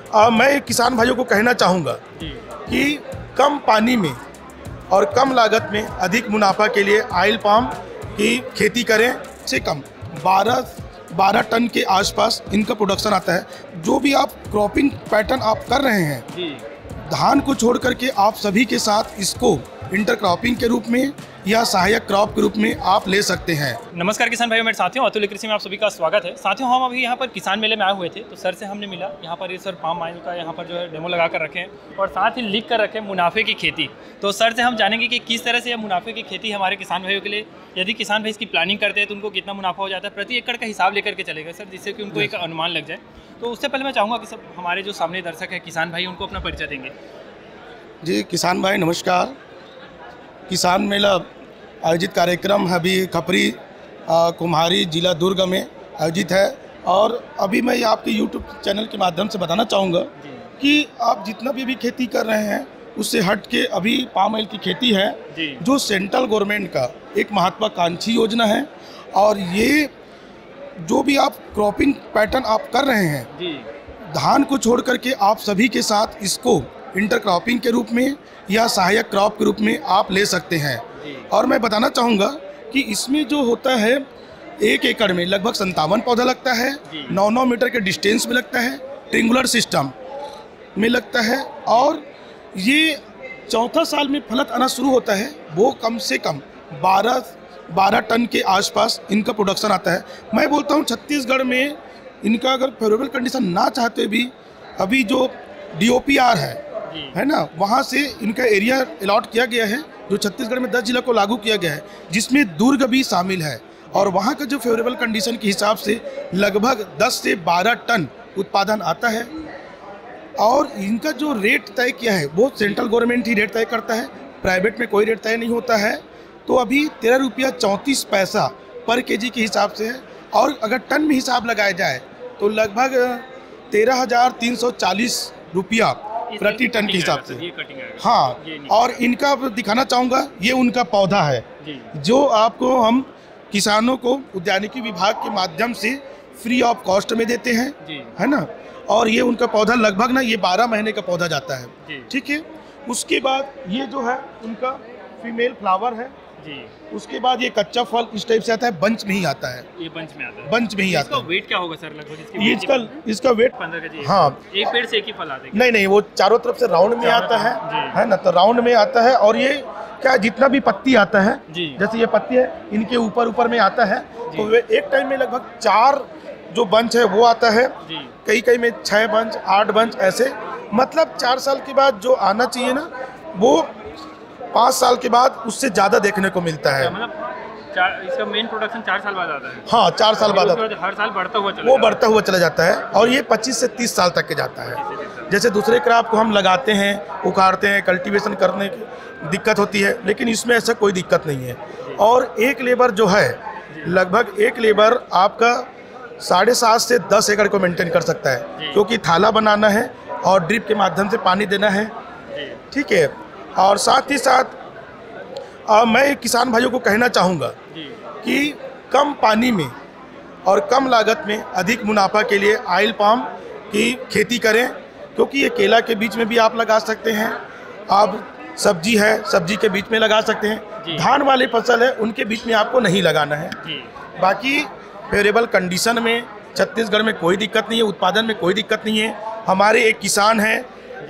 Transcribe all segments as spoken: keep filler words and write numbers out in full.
आ, मैं किसान भाइयों को कहना चाहूँगा कि कम पानी में और कम लागत में अधिक मुनाफा के लिए ऑयल पाम की खेती करें। से कम बारह बारह टन के आसपास इनका प्रोडक्शन आता है। जो भी आप क्रॉपिंग पैटर्न आप कर रहे हैं, धान को छोड़ करके आप सभी के साथ इसको इंटरक्रॉपिंग के रूप में या सहायक क्रॉप के रूप में आप ले सकते हैं। नमस्कार किसान भाइयों, मेरे साथियों, अतुल कृषि में आप सभी का स्वागत है। साथियों, हम अभी यहाँ पर किसान मेले में आए हुए थे तो सर से हमने मिला। यहाँ पर ये सर पाम ऑयल का यहाँ पर जो है डेमो लगा कर रखे हैं और साथ ही लिख कर रखे हैं मुनाफे की खेती। तो सर से हम जानेंगे कि किस तरह से यह मुनाफे की खेती हमारे किसान भाइयों के लिए, यदि किसान भाई इसकी प्लानिंग करते हैं तो उनको कितना मुनाफा हो जाता है, प्रति एकड़ का हिसाब लेकर के चलेगा सर, जिससे कि उनको एक अनुमान लग जाए। तो उससे पहले मैं चाहूँगा कि सब हमारे जो सामने दर्शक है किसान भाई, उनको अपना परिचय देंगे। जी किसान भाई नमस्कार। किसान मेला आयोजित कार्यक्रम अभी खपरी कुम्हारी जिला दुर्ग में आयोजित है और अभी मैं आपके यूट्यूब चैनल के माध्यम से बताना चाहूँगा कि आप जितना भी अभी खेती कर रहे हैं उससे हट के अभी पाम ऑयल की खेती है जो सेंट्रल गवर्नमेंट का एक महत्वाकांक्षी योजना है। और ये जो भी आप क्रॉपिंग पैटर्न आप कर रहे हैं, धान को छोड़ करके आप सभी के साथ इसको इंटरक्रॉपिंग के रूप में या सहायक क्रॉप के रूप में आप ले सकते हैं। और मैं बताना चाहूँगा कि इसमें जो होता है एक एकड़ में लगभग संतावन पौधा लगता है, नौ नौ मीटर के डिस्टेंस में लगता है, ट्रिंगुलर सिस्टम में लगता है और ये चौथा साल में फलत आना शुरू होता है। वो कम से कम बारह बारह टन के आसपास इनका प्रोडक्शन आता है। मैं बोलता हूँ छत्तीसगढ़ में इनका अगर फेवरेबल कंडीशन ना चाहते भी अभी जो डी ओ पी आर है है ना, वहाँ से इनका एरिया अलॉट किया गया है जो छत्तीसगढ़ में दस जिला को लागू किया गया है, जिसमें दुर्ग भी शामिल है। और वहाँ का जो फेवरेबल कंडीशन के हिसाब से लगभग दस से बारह टन उत्पादन आता है। और इनका जो रेट तय किया है वो सेंट्रल गवर्नमेंट ही रेट तय करता है, प्राइवेट में कोई रेट तय नहीं होता है। तो अभी तेरह रुपया चौंतीस पैसा पर केजी के हिसाब से है और अगर टन में हिसाब लगाया जाए तो लगभग तेरह हज़ार तीन सौ चालीस रुपया प्रति टन के हिसाब से। हाँ, और इनका दिखाना चाहूँगा, ये उनका पौधा है जो आपको हम किसानों को उद्यानिकी विभाग के माध्यम से फ्री ऑफ कॉस्ट में देते हैं, है ना। और ये उनका पौधा लगभग ना ये बारह महीने का पौधा जाता है, ठीक है। उसके बाद ये जो है उनका फीमेल फ्लावर है जी। उसके बाद ये कच्चा फल इस टाइप से आता है, बंच में ही आता है। ये बंच में आता है, बंच में ही आता है। वेट क्या होगा सर लगभग इसकी? ये इसका इसका वेट पंद्रह केजी। हाँ, एक पेड़ से एक ही फल आता है? नहीं नहीं, वो चारों तरफ से राउंड में आता है, है ना। तो राउंड में आता है और ये क्या जितना भी पत्ती आता है, जैसे ये पत्ती है इनके ऊपर ऊपर में आता है, तो वे एक टाइम में लगभग चार जो बंच है वो आता है, कई कई में छह बंच आठ बंच ऐसे। मतलब चार साल के बाद जो आना चाहिए ना वो पाँच साल के बाद उससे ज़्यादा देखने को मिलता है। मतलब इसका मेन प्रोडक्शन चार साल बाद आता है? हाँ, चार साल बाद आता है। हर साल बढ़ता हुआ चला वो बढ़ता हुआ चला जाता है और ये पच्चीस से तीस साल तक के जाता है। जैसे दूसरे क्रॉप को हम लगाते हैं, उखाड़ते हैं, कल्टीवेशन करने की दिक्कत होती है, लेकिन इसमें ऐसा कोई दिक्कत नहीं है। और एक लेबर जो है लगभग एक लेबर आपका साढ़े सात से दस एकड़ को मेंटेन कर सकता है, क्योंकि थाला बनाना है और ड्रिप के माध्यम से पानी देना है, ठीक है। और साथ ही साथ आ, मैं किसान भाइयों को कहना चाहूँगा कि कम पानी में और कम लागत में अधिक मुनाफा के लिए ऑयल पाम की खेती करें, क्योंकि ये केला के बीच में भी आप लगा सकते हैं, आप सब्जी है सब्जी के बीच में लगा सकते हैं, धान वाले फसल है उनके बीच में आपको नहीं लगाना है। बाकी फेवरेबल कंडीशन में छत्तीसगढ़ में कोई दिक्कत नहीं है, उत्पादन में कोई दिक्कत नहीं है। हमारे एक किसान हैं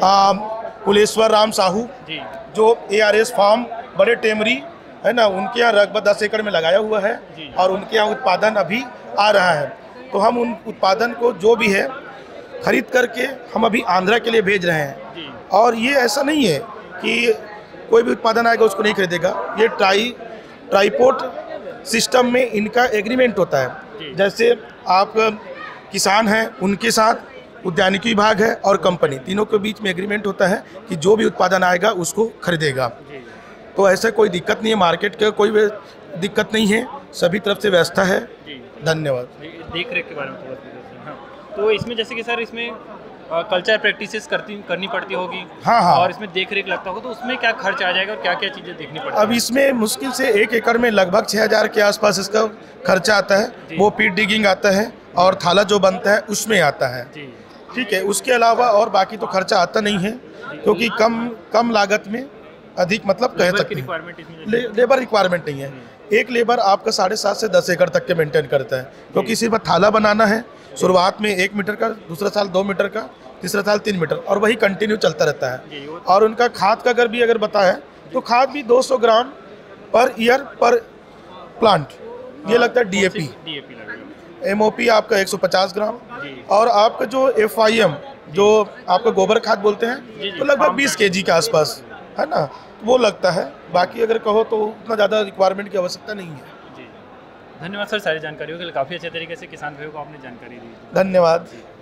कुलेश्वर राम साहू जो ए आर एस फार्म बड़े टेमरी है ना, उनके यहाँ रकबा दस एकड़ में लगाया हुआ है और उनके यहाँ उत्पादन अभी आ रहा है। तो हम उन उत्पादन को जो भी है खरीद करके हम अभी आंध्रा के लिए भेज रहे हैं। और ये ऐसा नहीं है कि कोई भी उत्पादन आएगा उसको नहीं खरीदेगा, ये ट्राई ट्राईपोर्ट सिस्टम में इनका एग्रीमेंट होता है। जैसे आप किसान हैं उनके साथ उद्यानिकी विभाग है और कंपनी, तीनों के बीच में एग्रीमेंट होता है कि जो भी उत्पादन आएगा उसको खरीदेगा। तो ऐसा कोई दिक्कत नहीं है, मार्केट का कोई दिक्कत नहीं है, सभी तरफ से व्यवस्था है। धन्यवाद। देख रेख के बारे में हाँ। तो इसमें जैसे कि सर इसमें कल्चर प्रैक्टिसेस करती करनी पड़ती होगी, हाँ हाँ, और इसमें देख रेख लगता होगा, तो उसमें क्या खर्च आ जाएगा और क्या क्या चीज़ें देखनी पड़ती है? अब इसमें मुश्किल से एक एकड़ में लगभग छः हज़ार के आसपास इसका खर्चा आता है। वो पीट डिगिंग आता है और थाला जो बनता है उसमें आता है। ठीक है। उसके अलावा और बाकी तो खर्चा आता नहीं है, क्योंकि कम कम लागत में अधिक मतलब कह सकते हैं ले, लेबर रिक्वायरमेंट नहीं है। एक लेबर आपका साढ़े सात से दस एकड़ तक के मेंटेन करता है, क्योंकि सिर्फ थाला बनाना है। शुरुआत में एक मीटर का, दूसरा साल दो मीटर का, तीसरा साल तीन मीटर, और वही कंटिन्यू चलता रहता है। और उनका खाद का अगर भी अगर बताएं तो खाद भी दो सौ ग्राम पर ईयर पर प्लांट, ये लगता है डीएपी। एमओपी आपका एक सौ पचास ग्राम, और आपका जो एफआईएम जो आपका गोबर खाद बोलते हैं तो लगभग बीस केजी के आसपास है ना, वो लगता है। बाकी अगर कहो तो उतना ज़्यादा रिक्वायरमेंट की आवश्यकता नहीं है। जी, धन्यवाद सर सारी जानकारियों के लिए। काफ़ी अच्छे तरीके से किसान भाइयों को आपने जानकारी दी। धन्यवाद।